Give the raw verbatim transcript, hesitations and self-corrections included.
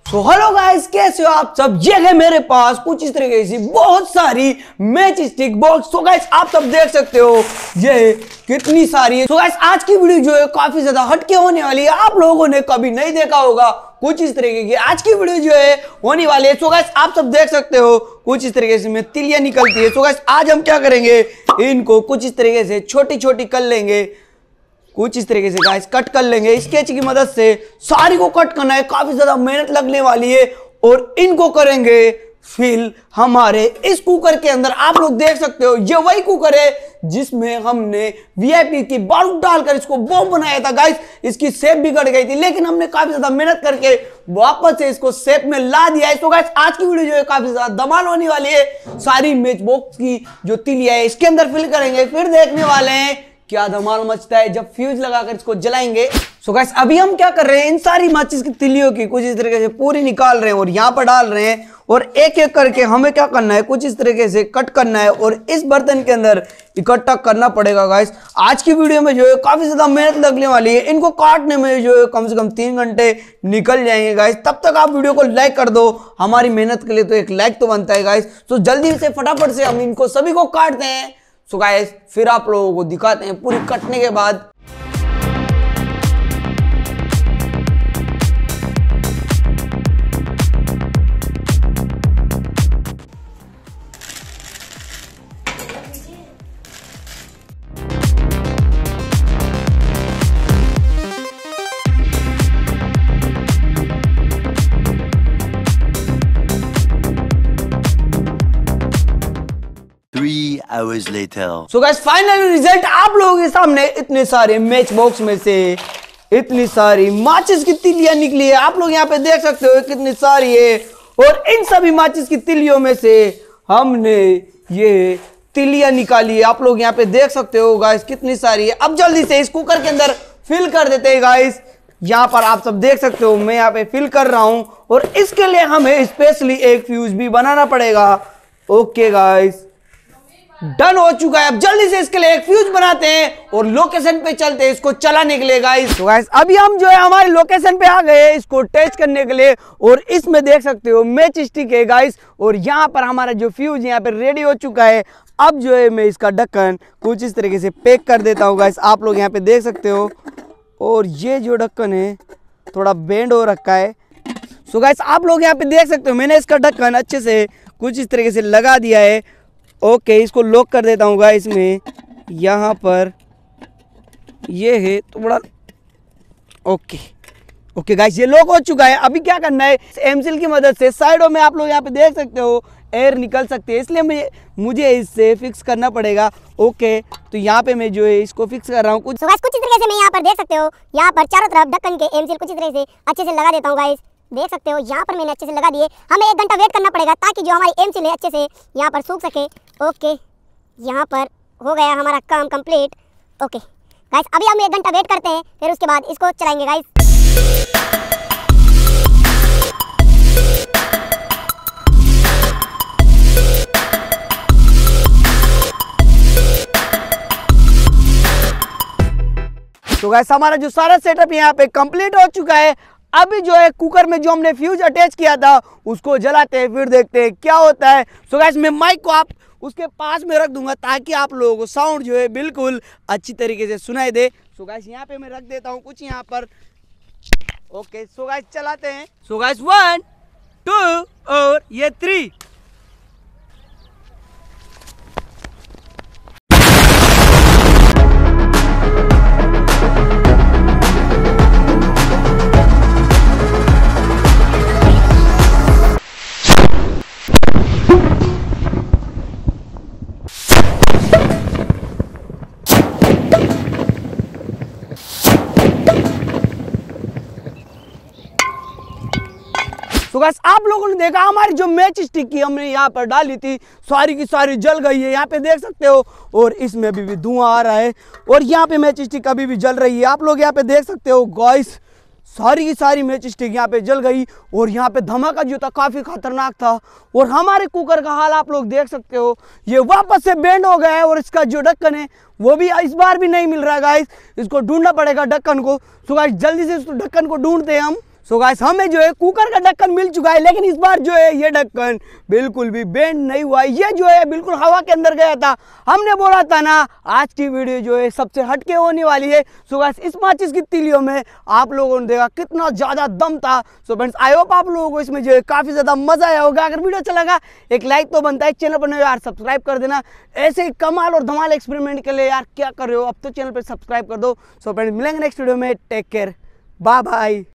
So hello guys, कैसे हो आप सब। ये है मेरे पास कुछ इस तरीके से बहुत सारी match stick box. So guys आप सब देख सकते हो ये कितनी सारी है। सो गाइस आज की वीडियो जो है काफी ज्यादा हटके होने वाली है, आप लोगों ने कभी नहीं देखा होगा कुछ इस तरीके की आज की वीडियो जो है होने वाली है। सो गाइस आप सब देख सकते हो कुछ इस तरीके से में तिलियां निकलती है। सो गाइस आज हम क्या करेंगे, इनको कुछ इस तरीके से छोटी छोटी कर लेंगे, कुछ इस तरीके से गाइस कट कर लेंगे स्केच की मदद से। सारी को कट करना है, काफी ज्यादा मेहनत लगने वाली है और इनको करेंगे फिल हमारे इस कुकर के अंदर। आप लोग देख सकते हो ये वही कुकर है जिसमें हमने वीआईपी की बारूद डालकर इसको बॉम्ब बनाया था गाइस। इसकी शेप बिगड़ गई थी लेकिन हमने काफी ज्यादा मेहनत करके वापस से इसको शेप में ला दिया है। तो गाइस आज की वीडियो जो है काफी ज्यादा धमाल होने वाली है। सारी मैच बॉक्स की जो तिलिया है इसके अंदर फिल करेंगे, फिर देखने वाले हैं क्या धमाल मचता है जब फ्यूज लगाकर इसको जलाएंगे। सो गाइस अभी हम क्या कर रहे हैं, इन सारी माचिस की तिलियों की कुछ इस तरीके से पूरी निकाल रहे हैं और यहाँ पर डाल रहे हैं और एक एक करके हमें क्या करना है, कुछ इस तरीके से कट करना है और इस बर्तन के अंदर इकट्ठा करना पड़ेगा गाइस। आज की वीडियो में जो है काफी ज्यादा मेहनत लगने वाली है, इनको काटने में जो है कम से कम तीन घंटे निकल जाएंगे गाइस। तब तक आप वीडियो को लाइक कर दो, हमारी मेहनत के लिए तो एक लाइक तो बनता है गाइस। तो जल्दी से फटाफट से हम इनको सभी को काटते हैं। सो गाइस फिर आप लोगों को दिखाते हैं पूरी कटने के बाद। Three hours later. So guys final result आप लोगों के सामने। इतने सारे मैच बॉक्स में से इतनी सारी माचिस की तिलियां निकली है, आप लोग यहाँ पे देख सकते हो कितनी सारी है। और इन सभी माचिस की तिलियों में से हमने ये तिलियां निकाली है, आप लोग यहाँ पे देख सकते हो गाइस कितनी सारी है। अब जल्दी से इस कुकर के अंदर फिल कर देते हैं गाइस। यहाँ पर आप सब देख सकते हो मैं यहाँ पे फिल कर रहा हूं और इसके लिए हमें स्पेशली एक फ्यूज भी बनाना पड़ेगा। ओके गाइस डन हो चुका है। अब जल्दी से इसके लिए एक फ्यूज बनाते हैं और लोकेशन पे चलते हैं इसको चलाने के लिए गाइस। तो गाइस अभी हम जो है हमारे लोकेशन पे आ गए इसको टेस्ट करने के लिए और इसमें देख सकते हो मैच स्टिक है गाइस और यहाँ पर हमारा जो फ्यूज यहाँ पे रेडी हो चुका है। अब जो है मैं इसका ढक्कन कुछ इस तरीके से पैक कर देता हूँ गाइस, आप लोग यहाँ पे देख सकते हो। और ये जो ढक्कन है थोड़ा बेंड हो रखा है। सो गाइस आप लोग यहाँ पे देख सकते हो मैंने इसका ढक्कन अच्छे से कुछ इस तरीके से लगा दिया है। ओके okay, इसको लॉक कर देता हूँ गाइस में। यहाँ पर ये है थोड़ा ओके ओके गाइस ये लॉक हो चुका है। अभी क्या करना है, एमसील की मदद से साइडों में आप लोग यहाँ पे देख सकते हो एयर निकल सकते हैं, इसलिए मुझे मुझे इससे फिक्स करना पड़ेगा। ओके तो यहाँ पे मैं जो है इसको फिक्स कर रहा हूँ कुछ so कुछ इस तरीके से। मैं यहाँ पर देख सकते हो यहाँ पर चारों तरफ ढक्कन के एमसील कुछ इस तरह से अच्छे से लगा देता हूँ गाइस। देख सकते हो यहाँ पर मैंने अच्छे से लगा दिए। हमें एक घंटा वेट करना पड़ेगा ताकि जो हमारी एमसील है अच्छे से यहाँ पर सूख सके। ओके यहाँ पर हो गया हमारा काम कंप्लीट। ओके गाइस अभी हम एक घंटा वेट करते हैं, फिर उसके बाद इसको चलाएंगे गाइस। तो गाइस हमारा जो सारा सेटअप यहाँ पे कंप्लीट हो चुका है। अभी जो है कुकर में जो हमने फ्यूज अटैच किया था उसको जलाते हैं, फिर देखते हैं क्या होता है। सो गाइस मैं माइक को आप उसके पास में रख दूंगा ताकि आप लोगों को साउंड जो है बिल्कुल अच्छी तरीके से सुनाई दे। सो गाइस यहाँ पे मैं रख देता हूँ कुछ यहाँ पर। ओके सो गाइस चलाते हैं। सो गाइस वन टू और ये थ्री। तो गाइस आप लोगों ने देखा हमारी जो मैच स्टिक की हमने यहाँ पर डाली थी सारी की सारी जल गई है, यहाँ पे देख सकते हो। और इसमें अभी भी धुआं आ रहा है और यहाँ पे मैच स्टिक अभी भी जल रही है, आप लोग यहाँ पे देख सकते हो गाइस। सारी की सारी मैच स्टिक यहाँ पे जल गई और यहाँ पे धमाका जो था काफी खतरनाक था। और हमारे कुकर का हाल आप लोग देख सकते हो, ये वापस से बेंड हो गया है और इसका जो ढक्कन है वो भी इस बार भी नहीं मिल रहा है गाइस। इसको ढूंढना पड़ेगा ढक्कन को। तो गाइस जल्दी से इस ढक्कन को ढूंढते हैं हम। सो गाइस हमें जो है कुकर का ढक्कन मिल चुका है, लेकिन इस बार जो है ये ढक्कन बिल्कुल भी बेंड नहीं हुआ, ये जो है बिल्कुल हवा के अंदर गया था। हमने बोला था ना आज की वीडियो जो है सबसे हटके होने वाली है। सो गाइस इस माचिस की तीलियों में आप लोगों ने देखा कितना ज़्यादा दम था। सो फ्रेंड्स आई होप आप लोगों को इसमें जो है काफ़ी ज़्यादा मज़ा आया होगा। अगर वीडियो अच्छा लगा एक लाइक तो बनता है, चैनल पर नए यार सब्सक्राइब कर देना। ऐसे ही कमाल और धमाल एक्सपेरिमेंट के लिए यार क्या कर रहे हो, अब तो चैनल पर सब्सक्राइब कर दो। सो फ्रेंड्स मिलेंगे नेक्स्ट वीडियो में, टेक केयर, बाय बाय।